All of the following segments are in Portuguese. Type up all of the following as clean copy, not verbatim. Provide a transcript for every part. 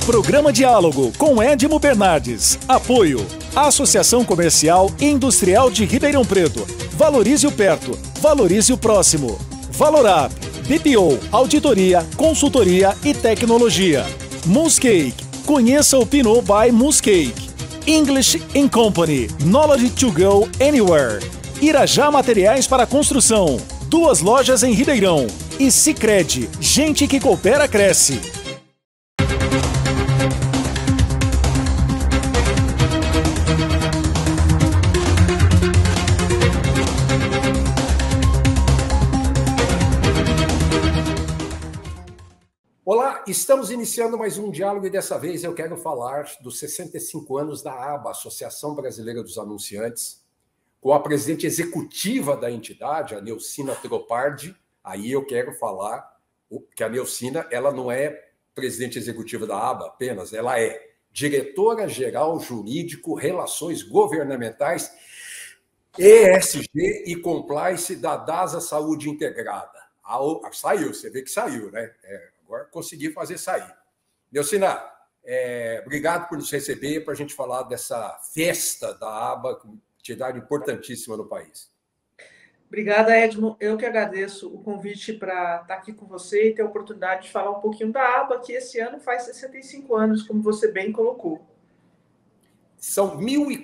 Programa Diálogo com Edmo Bernardes. Apoio. Associação Comercial e Industrial de Ribeirão Preto. Valorize o perto. Valorize o próximo. Valorap. BPO. Auditoria, consultoria e tecnologia. Mooscake. Conheça o Pinot by Mooscake. English & Company. Knowledge to go anywhere. Irajá Materiais para Construção. 2 lojas em Ribeirão. E Sicredi. Gente que coopera, cresce. Olá, estamos iniciando mais um diálogo e dessa vez eu quero falar dos 65 anos da ABA, Associação Brasileira dos Anunciantes, com a presidente executiva da entidade, a Neucina Tropardi. Aí eu quero falar que a Neucina, ela não é presidente executiva da ABA apenas, ela é diretora-geral jurídico, relações governamentais, ESG e compliance da DASA Saúde Integrada. Saiu, você vê que saiu, né? Agora consegui fazer sair. Neucina, obrigado por nos receber para a gente falar dessa festa da ABA, entidade importantíssima no país. Obrigada, Edmo. Eu que agradeço o convite para estar aqui com você e ter a oportunidade de falar um pouquinho da ABA, que esse ano faz 65 anos, como você bem colocou. São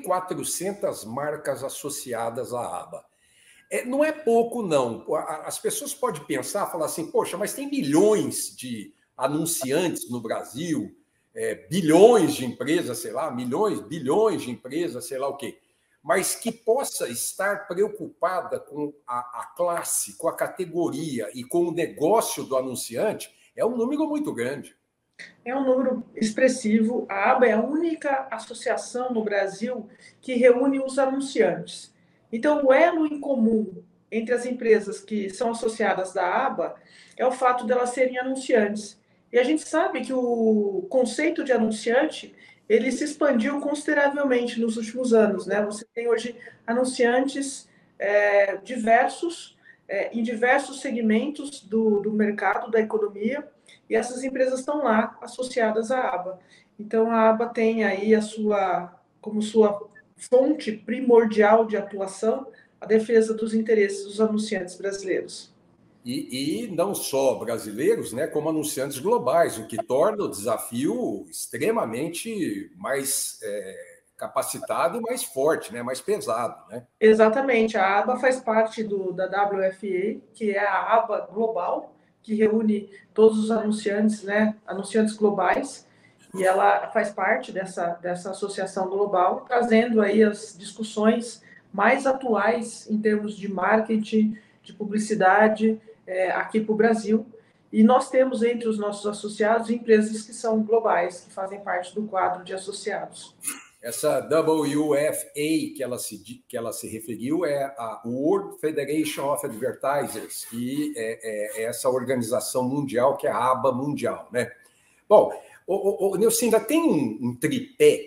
1.400 marcas associadas à ABA. Não é pouco, não. As pessoas podem pensar, falar assim, poxa, mas tem milhões de anunciantes no Brasil, bilhões de empresas, sei lá, milhões, bilhões de empresas, sei lá o quê. Mas que possa estar preocupada com a classe, com a categoria e com o negócio do anunciante, é um número muito grande. É um número expressivo. A ABA é a única associação no Brasil que reúne os anunciantes. Então, o elo em comum entre as empresas que são associadas da ABA é o fato de elas serem anunciantes. E a gente sabe que o conceito de anunciante ele se expandiu consideravelmente nos últimos anos, né? Você tem hoje anunciantes diversos, em diversos segmentos do mercado, da economia, e essas empresas estão lá associadas à ABA. Então, a ABA tem aí como sua fonte primordial de atuação a defesa dos interesses dos anunciantes brasileiros. E não só brasileiros, né, como anunciantes globais, o que torna o desafio extremamente mais capacitado e mais forte, né, mais pesado. Né? Exatamente. A ABA faz parte da WFA, que é a ABA global, que reúne todos os anunciantes, né, anunciantes globais, e ela faz parte dessa associação global, trazendo aí as discussões mais atuais em termos de marketing, de publicidade, aqui para o Brasil. E nós temos entre os nossos associados empresas que são globais, que fazem parte do quadro de associados. Essa WFA que ela se referiu é a World Federation of Advertisers, que é essa organização mundial que é a ABA mundial. Né? Bom, Neucina, tem um tripé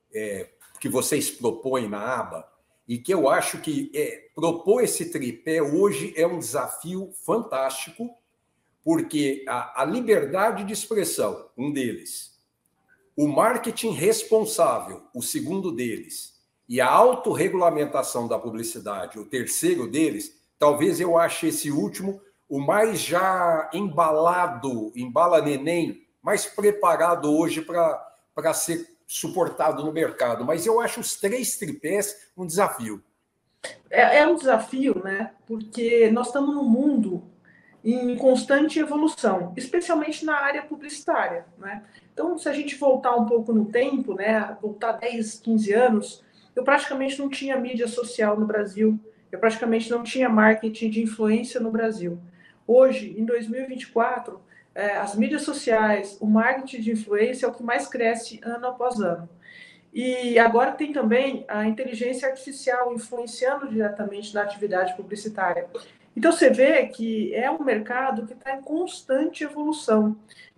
que vocês propõem na ABA e que eu acho que propor esse tripé hoje é um desafio fantástico, porque a liberdade de expressão, um deles, o marketing responsável, o segundo deles, e a autorregulamentação da publicidade, o terceiro deles, talvez eu ache esse último o mais já embalado, embala neném, mais preparado hoje para ser suportado no mercado. Mas eu acho os 3 tripés um desafio. É um desafio, né? Porque nós estamos num mundo em constante evolução, especialmente na área publicitária, né? Então, se a gente voltar um pouco no tempo, né, voltar 10, 15 anos, eu praticamente não tinha mídia social no Brasil, eu praticamente não tinha marketing de influência no Brasil. Hoje, em 2024, as mídias sociais, o marketing de influência é o que mais cresce ano após ano. E agora tem também a inteligência artificial influenciando diretamente na atividade publicitária. Então, você vê que é um mercado que está em constante evolução.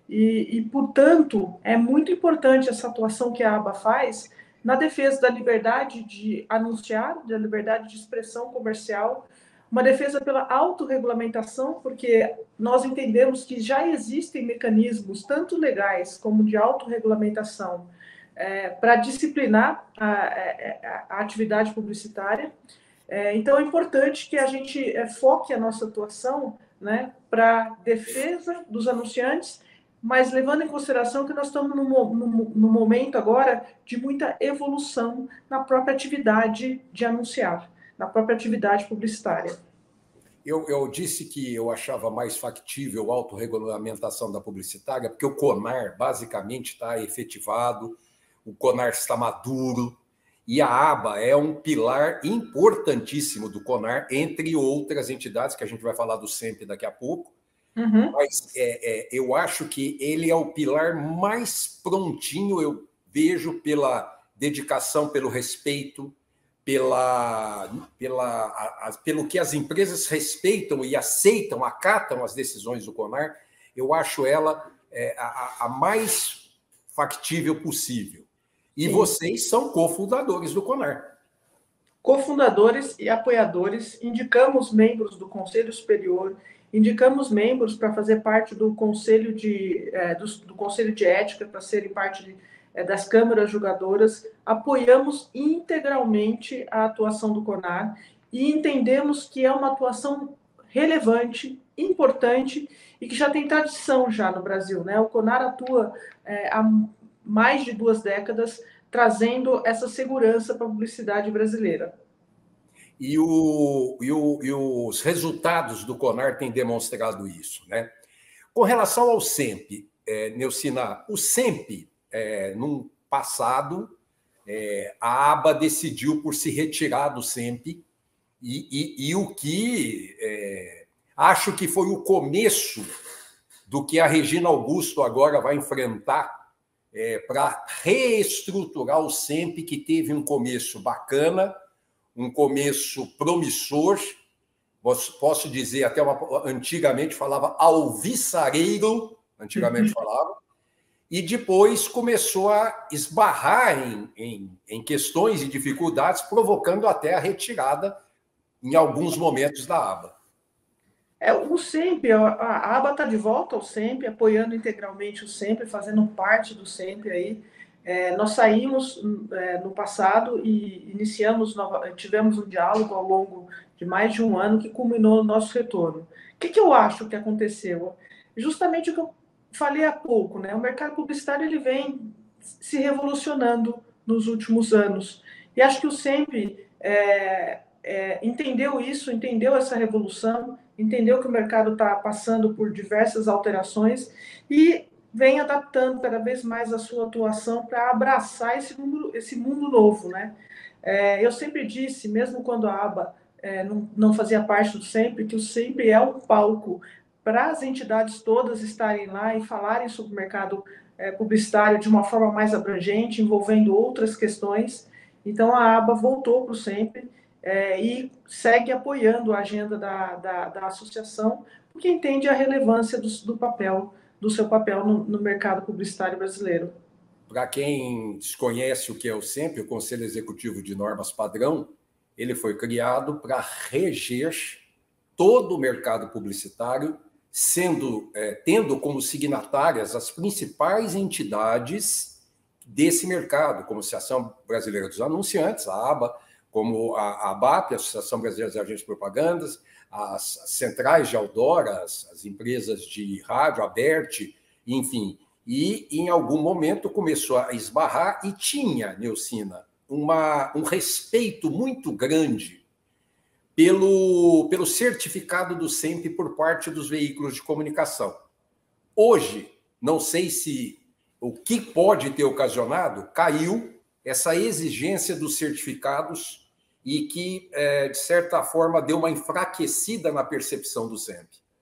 Portanto, é muito importante essa atuação que a ABA faz na defesa da liberdade de anunciar, da liberdade de expressão comercial, uma defesa pela autorregulamentação, porque nós entendemos que já existem mecanismos, tanto legais como de autorregulamentação, para disciplinar a atividade publicitária. Então, é importante que a gente foque a nossa atuação, né, para defesa dos anunciantes, mas levando em consideração que nós estamos no momento agora de muita evolução na própria atividade de anunciar, na própria atividade publicitária. Eu disse que eu achava mais factível a autorregulamentação da publicitária, porque o CONAR basicamente está efetivado, o CONAR está maduro, e a ABA é um pilar importantíssimo do CONAR, entre outras entidades, que a gente vai falar do SEMP daqui a pouco. Uhum. Mas eu acho que ele é o pilar mais prontinho, eu vejo, pela dedicação, pelo respeito, pelo que as empresas respeitam e aceitam, acatam as decisões do CONAR. Eu acho ela a mais factível possível. E sim, vocês são cofundadores do CONAR. Cofundadores e apoiadores, indicamos membros do Conselho Superior, indicamos membros para fazer parte do Conselho do Conselho de Ética, para serem parte das câmaras julgadoras, apoiamos integralmente a atuação do CONAR e entendemos que é uma atuação relevante, importante e que já tem tradição já no Brasil, né? O CONAR atua há mais de 2 décadas, trazendo essa segurança para a publicidade brasileira. E os resultados do CONAR têm demonstrado isso, né? Com relação ao SEMP, Neucina, o SEMP, no passado, a ABA decidiu por se retirar do SEMP, e o que acho que foi o começo do que a Regina Augusto agora vai enfrentar, para reestruturar o SEMP, que teve um começo bacana, um começo promissor, posso dizer, até antigamente falava alvissareiro, antigamente falava, e depois começou a esbarrar em questões e dificuldades, provocando até a retirada, em alguns momentos, da ABA. O SEMP, a ABA está de volta ao SEMP, apoiando integralmente o SEMP, fazendo parte do SEMP aí. Nós saímos no passado e tivemos um diálogo ao longo de mais de um ano que culminou no nosso retorno. O que eu acho que aconteceu? Justamente o que eu falei há pouco, né? O mercado publicitário ele vem se revolucionando nos últimos anos. E acho que o SEMP entendeu isso, entendeu essa revolução, entendeu que o mercado está passando por diversas alterações e vem adaptando cada vez mais a sua atuação para abraçar esse mundo novo, né? Eu sempre disse, mesmo quando a ABA não fazia parte do SEMP, que o SEMP é um palco para as entidades todas estarem lá e falarem sobre o mercado publicitário de uma forma mais abrangente, envolvendo outras questões. Então, a ABA voltou para o SEMP e segue apoiando a agenda da associação, porque entende a relevância do seu papel no mercado publicitário brasileiro. Para quem desconhece o que é o SEMP, o Conselho Executivo de Normas Padrão, ele foi criado para reger todo o mercado publicitário, tendo como signatárias as principais entidades desse mercado, como a Associação Brasileira dos Anunciantes, a ABA, como a ABAP, a Associação Brasileira de Agências de Propagandas, as centrais de outdoor, as empresas de rádio, a BERT, enfim. E, em algum momento, começou a esbarrar e tinha, Neucina, um respeito muito grande pelo certificado do SEMP por parte dos veículos de comunicação. Hoje, não sei se o que pode ter ocasionado, caiu essa exigência dos certificados e que, de certa forma, deu uma enfraquecida na percepção do SEMP.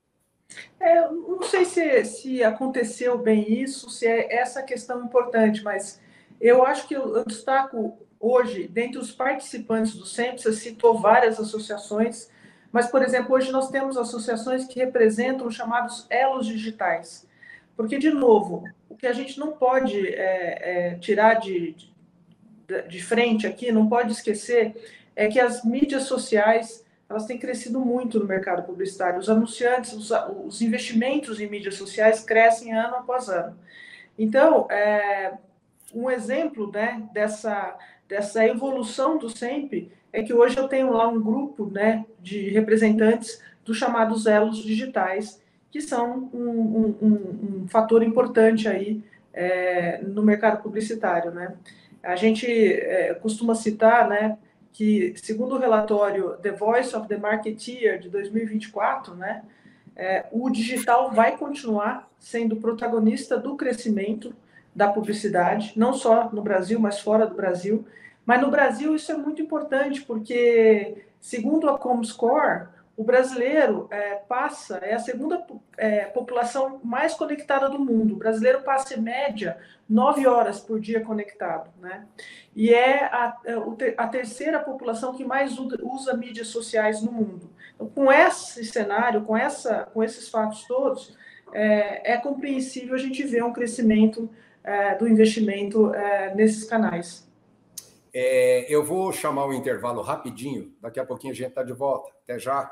Não sei se aconteceu bem isso, se é essa questão importante, mas eu acho que eu destaco hoje, dentre os participantes do SEMP, você citou várias associações, mas, por exemplo, hoje nós temos associações que representam os chamados elos digitais. Porque, de novo, o que a gente não pode tirar de frente aqui, não pode esquecer, é que as mídias sociais elas têm crescido muito no mercado publicitário. Os anunciantes, os investimentos em mídias sociais crescem ano após ano. Então, um exemplo, né, dessa evolução do SEMP é que hoje eu tenho lá um grupo, né, de representantes dos chamados elos digitais, que são um fator importante aí no mercado publicitário, né? A gente costuma citar, né, que, segundo o relatório The Voice of the Marketeer de 2024, né, o digital vai continuar sendo protagonista do crescimento da publicidade, não só no Brasil, mas fora do Brasil. Mas no Brasil isso é muito importante, porque, segundo a Comscore, o brasileiro é a segunda população mais conectada do mundo. O brasileiro passa, em média, 9 horas por dia conectado, né? E é a terceira população que mais usa mídias sociais no mundo. Então, com esse cenário, com esses fatos todos, é compreensível a gente ver um crescimento do investimento nesses canais. Eu vou chamar o intervalo rapidinho, daqui a pouquinho a gente está de volta. Até já.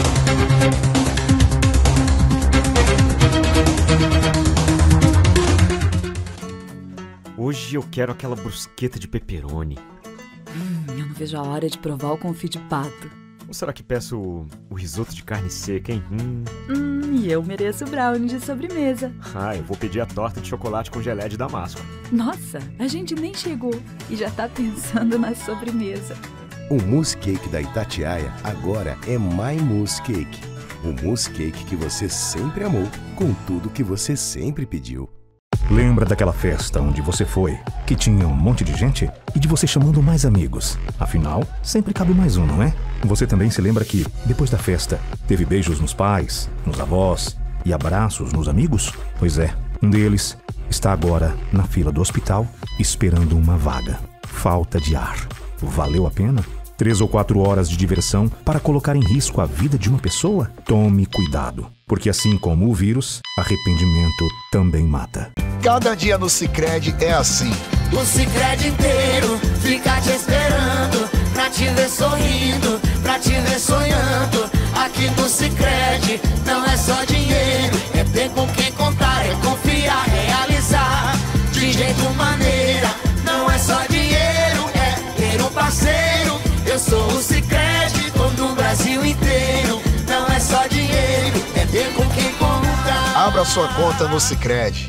Hoje eu quero aquela brusqueta de pepperoni. Eu não vejo a hora de provar o confit de pato. Ou será que peço o risoto de carne seca, hein? E eu mereço o brownie de sobremesa. Eu vou pedir a torta de chocolate com geleia de damasco. Nossa, a gente nem chegou e já tá pensando na sobremesa. O mousse cake da Itatiaia agora é My Mousse Cake. O mousse cake que você sempre amou, com tudo que você sempre pediu. Lembra daquela festa onde você foi, que tinha um monte de gente e de você chamando mais amigos? Afinal, sempre cabe mais um, não é? Você também se lembra que, depois da festa, teve beijos nos pais, nos avós e abraços nos amigos? Pois é, um deles está agora na fila do hospital esperando uma vaga. Falta de ar. Valeu a pena? 3 ou 4 horas de diversão para colocar em risco a vida de uma pessoa? Tome cuidado, porque assim como o vírus, arrependimento também mata. Cada dia no Sicredi é assim. O Sicredi inteiro fica te esperando, pra te ver sorrindo, pra te ver sonhando. Aqui no Sicredi não é só dinheiro, é ter com quem contar, é confiar, realizar de jeito maneira. Não é só dinheiro, é ter um parceiro. Eu sou o Sicredi, todo o Brasil inteiro. Não é só dinheiro, é ter com quem contar. Abra sua conta no Sicredi.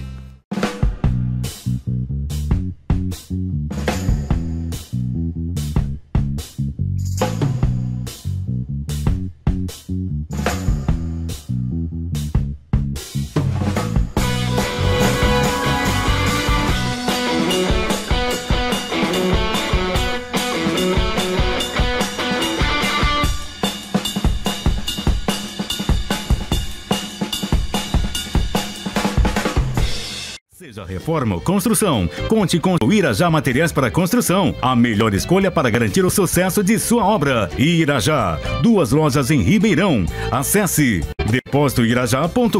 Reforma ou construção. Conte com o Irajá Materiais para Construção, a melhor escolha para garantir o sucesso de sua obra. Irajá, 2 lojas em Ribeirão. Acesse depósitoirajá.com.br.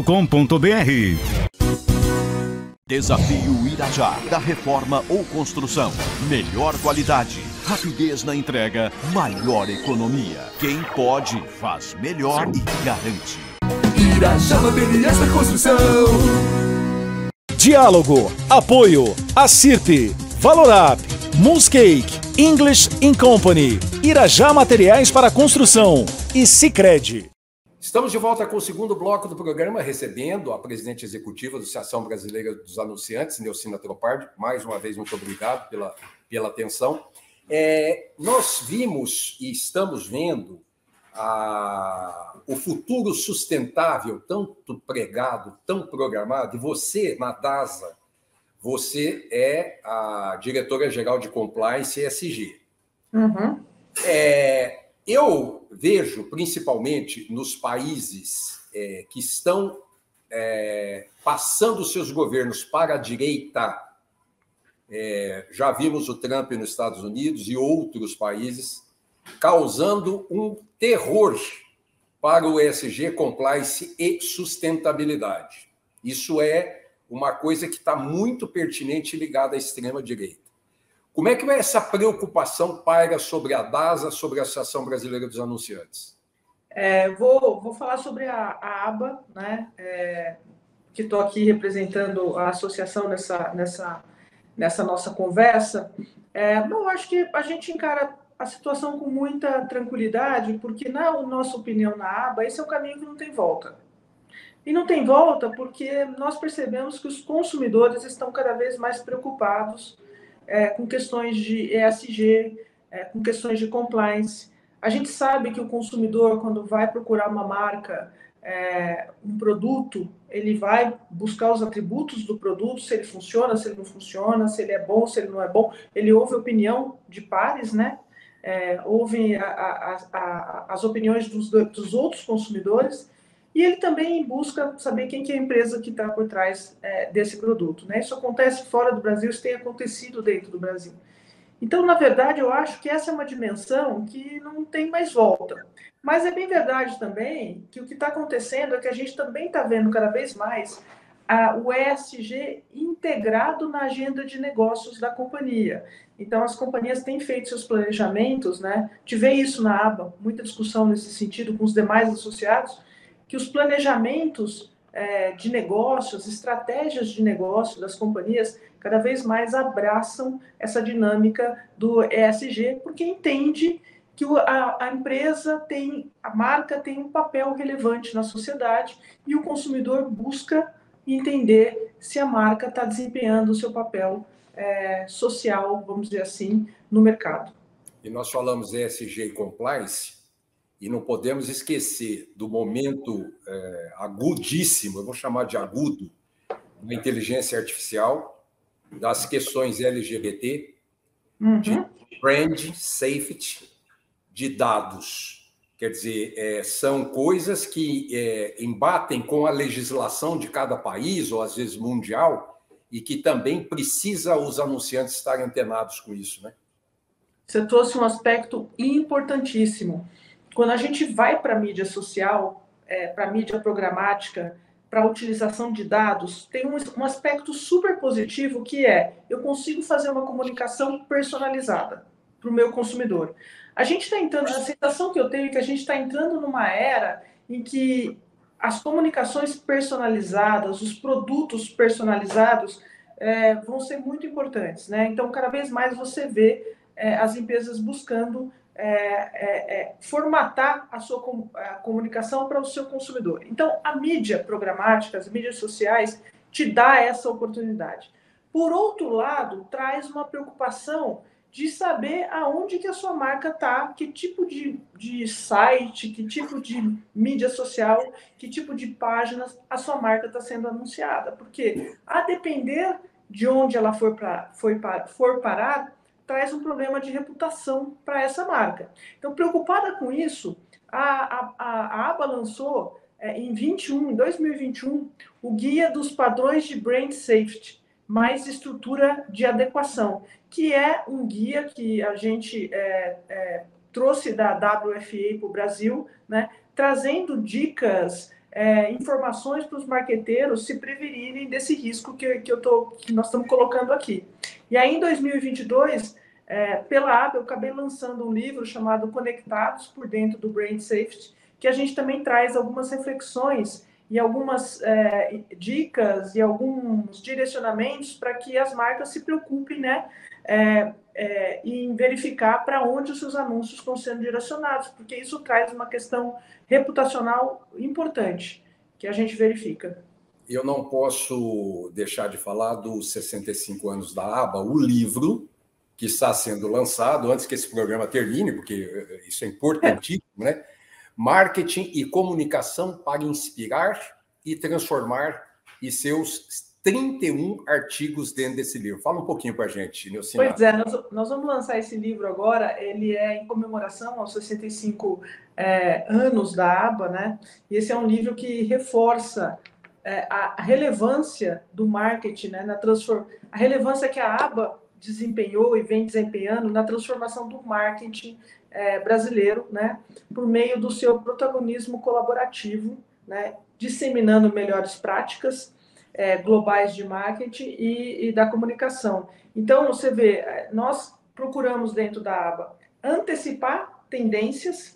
Desafio Irajá, da reforma ou construção. Melhor qualidade, rapidez na entrega, maior economia. Quem pode, faz melhor e garante. Irajá Materiais para Construção. Diálogo, apoio, Acirp, Valorap, Mousse Cake, English in Company, Irajá Materiais para Construção e Sicredi. Estamos de volta com o segundo bloco do programa, recebendo a presidente executiva da Associação Brasileira dos Anunciantes, Neucina Tropardi. Mais uma vez, muito obrigado pela atenção. Nós vimos e estamos vendo o futuro sustentável, tanto pregado, tão programado, e você, na DASA, você é a diretora-geral de Compliance e ESG. Uhum. Eu vejo, principalmente nos países que estão passando seus governos para a direita, já vimos o Trump nos Estados Unidos e outros países, causando um terror para o ESG, compliance e sustentabilidade. Isso é uma coisa que está muito pertinente e ligada à extrema-direita. Como é que essa preocupação paira sobre a DASA, sobre a Associação Brasileira dos Anunciantes? Vou falar sobre a ABA, né? Que estou aqui representando a associação nessa nossa conversa. Eu acho que a gente encara a situação com muita tranquilidade, porque, na nossa opinião, na ABA, esse é um caminho que não tem volta. E não tem volta porque nós percebemos que os consumidores estão cada vez mais preocupados com questões de ESG, com questões de compliance. A gente sabe que o consumidor, quando vai procurar uma marca, um produto, ele vai buscar os atributos do produto, se ele funciona, se ele não funciona, se ele é bom, se ele não é bom. Ele ouve a opinião de pares, né? Ouve as opiniões dos outros consumidores, e ele também busca saber quem que é a empresa que está por trás desse produto, né? Isso acontece fora do Brasil, isso tem acontecido dentro do Brasil. Então, na verdade, eu acho que essa é uma dimensão que não tem mais volta. Mas é bem verdade também que o que está acontecendo é que a gente também está vendo cada vez mais o ESG integrado na agenda de negócios da companhia. Então, as companhias têm feito seus planejamentos, né? A gente vê isso na ABA, muita discussão nesse sentido com os demais associados, que os planejamentos de negócios, estratégias de negócio das companhias, cada vez mais abraçam essa dinâmica do ESG, porque entende que a empresa a marca tem um papel relevante na sociedade e o consumidor busca entender se a marca está desempenhando o seu papel social, vamos dizer assim, no mercado. E nós falamos ESG e compliance, e não podemos esquecer do momento agudíssimo, eu vou chamar de agudo, da inteligência artificial, das questões LGBT, de brand safety, de dados. Quer dizer, são coisas que embatem com a legislação de cada país, ou às vezes mundial, e que também precisa os anunciantes estarem antenados com isso, né? Você trouxe um aspecto importantíssimo. Quando a gente vai para a mídia social, para a mídia programática, para a utilização de dados, tem um aspecto super positivo que eu consigo fazer uma comunicação personalizada para o meu consumidor. A sensação que eu tenho é que a gente está entrando numa era em que as comunicações personalizadas, os produtos personalizados vão ser muito importantes, né? Então, cada vez mais você vê as empresas buscando formatar a sua comunicação para o seu consumidor. Então, a mídia programática, as mídias sociais, te dá essa oportunidade. Por outro lado, traz uma preocupação de saber aonde que a sua marca está, que tipo de site, que tipo de mídia social, que tipo de páginas a sua marca está sendo anunciada. Porque, a depender de onde ela for parar, traz um problema de reputação para essa marca. Então, preocupada com isso, a ABA lançou em 2021 o Guia dos Padrões de Brand Safety, mais estrutura de adequação, que é um guia que a gente trouxe da WFA para o Brasil, né, trazendo dicas, informações para os marqueteiros se prevenirem desse risco que nós estamos colocando aqui. E aí, em 2022, pela ABA, eu acabei lançando um livro chamado Conectados por Dentro do Brand Safety, que a gente também traz algumas reflexões e algumas dicas e alguns direcionamentos para que as marcas se preocupem, né, em verificar para onde os seus anúncios estão sendo direcionados, porque isso traz uma questão reputacional importante que a gente verifica. Eu não posso deixar de falar dos 65 anos da ABA, o livro que está sendo lançado, antes que esse programa termine, porque isso é importantíssimo, né? Marketing e comunicação para inspirar e transformar, e seus 31 artigos dentro desse livro. Fala um pouquinho para a gente, Nilcina. Pois é, nós vamos lançar esse livro agora, ele é em comemoração aos 65 anos da ABA, né? E esse é um livro que reforça a relevância do marketing, né? A relevância que a ABA desempenhou e vem desempenhando na transformação do marketing brasileiro, né, por meio do seu protagonismo colaborativo, né, disseminando melhores práticas globais de marketing e da comunicação. Então, você vê, nós procuramos dentro da ABA antecipar tendências,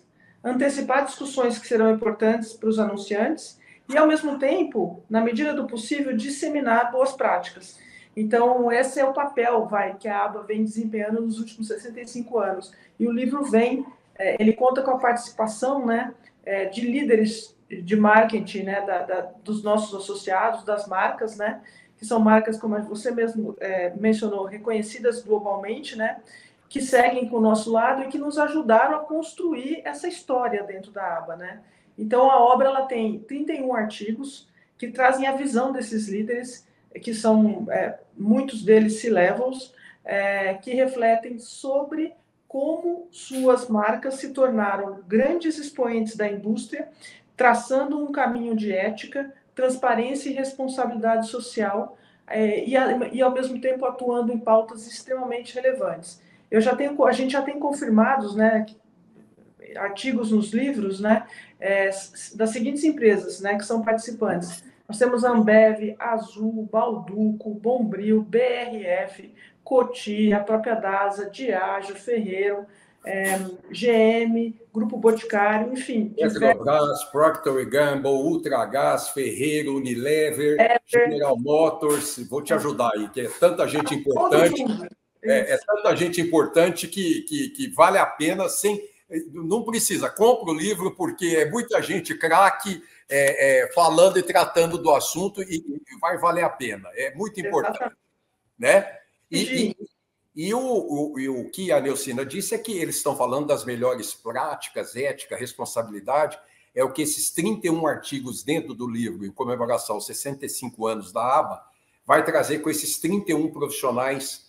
antecipar discussões que serão importantes para os anunciantes e, ao mesmo tempo, na medida do possível, disseminar boas práticas. Então, esse é o papel que a ABA vem desempenhando nos últimos 65 anos. E o livro ele conta com a participação, né, de líderes de marketing, né, dos nossos associados, das marcas, né, que são marcas, como você mesmo mencionou, reconhecidas globalmente, né, que seguem com o nosso lado e que nos ajudaram a construir essa história dentro da ABA, né. Então, a obra ela tem 31 artigos que trazem a visão desses líderes, que são, muitos deles C-levels, que refletem sobre como suas marcas se tornaram grandes expoentes da indústria, traçando um caminho de ética, transparência e responsabilidade social, e ao mesmo tempo atuando em pautas extremamente relevantes. A gente já tem confirmados, né, artigos nos livros, né, das seguintes empresas, né, que são participantes. Nós temos Ambev, Azul, Balduco, Bombril, BRF, Coty, a própria DASA, Diageo, Ferrero, GM, Grupo Boticário, enfim. Petrobras, Procter & Gamble, Ultragaz, Ferrero, Unilever, General Motors. Vou te ajudar aí, que é tanta gente importante. É tanta gente importante que vale a pena sem... Não precisa, compra o livro, porque é muita gente craque falando e tratando do assunto e vai valer a pena. É muito importante. Né? E o que a Neucina disse é que eles estão falando das melhores práticas, ética, responsabilidade, é o que esses 31 artigos dentro do livro, em comemoração aos 65 anos da ABA, vai trazer com esses 31 profissionais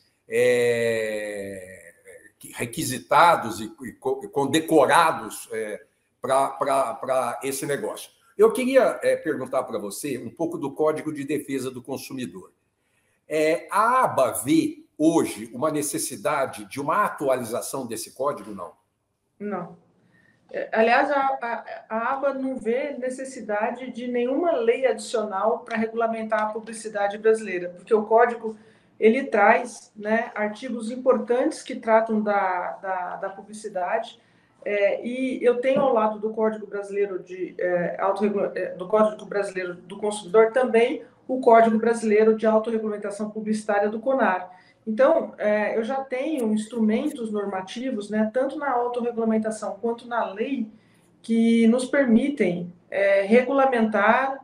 requisitados e condecorados para esse negócio. Eu queria perguntar para você um pouco do Código de Defesa do Consumidor. A ABA vê hoje uma necessidade de uma atualização desse código, não? Não. Aliás, a ABA não vê necessidade de nenhuma lei adicional para regulamentar a publicidade brasileira, porque o código ele traz, né, artigos importantes que tratam da publicidade, e eu tenho ao lado do Código Brasileiro do Código Brasileiro do Consumidor também o Código Brasileiro de Autorregulamentação Publicitária do CONAR. Então, eu já tenho instrumentos normativos, né, tanto na autorregulamentação quanto na lei, que nos permitem regulamentar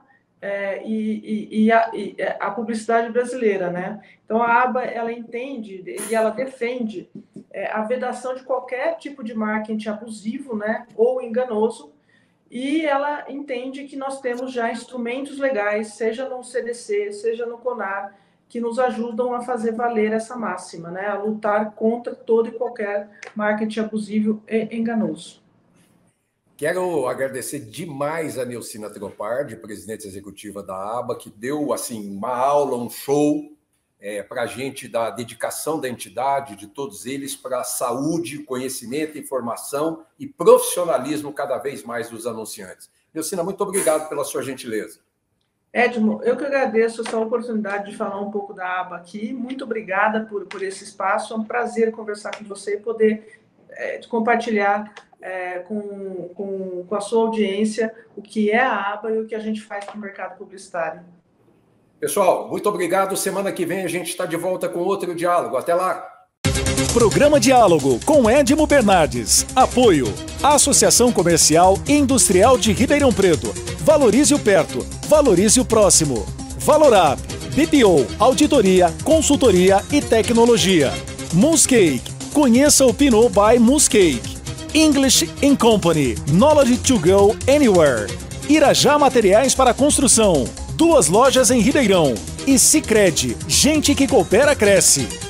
a publicidade brasileira, né? Então, a ABA, ela entende e ela defende a vedação de qualquer tipo de marketing abusivo, né, ou enganoso, e ela entende que nós temos já instrumentos legais, seja no CDC, seja no CONAR, que nos ajudam a fazer valer essa máxima, né, a lutar contra todo e qualquer marketing abusivo e enganoso. Quero agradecer demais a Neucina Tropardi, presidente executiva da ABA, que deu assim, uma aula, um show para a gente da dedicação da entidade, de todos eles, para a saúde, conhecimento, informação e profissionalismo cada vez mais dos anunciantes. Neucina, muito obrigado pela sua gentileza. Edmo, eu que agradeço essa oportunidade de falar um pouco da ABA aqui. Muito obrigada por esse espaço. É um prazer conversar com você e poder compartilhar com a sua audiência o que é a ABA e o que a gente faz para o mercado publicitário. Pessoal, muito obrigado. Semana que vem a gente está de volta com outro diálogo. Até lá! Programa Diálogo com Edmo Bernardes. Apoio. Associação Comercial e Industrial de Ribeirão Preto. Valorize o perto. Valorize o próximo. Valorap. BPO. Auditoria, consultoria e tecnologia. Moonscake. Conheça o Pinot by Moonscake. English & Company. Knowledge to go anywhere. Irajá Materiais para Construção. 2 lojas em Ribeirão. E Sicredi. Gente que coopera, cresce.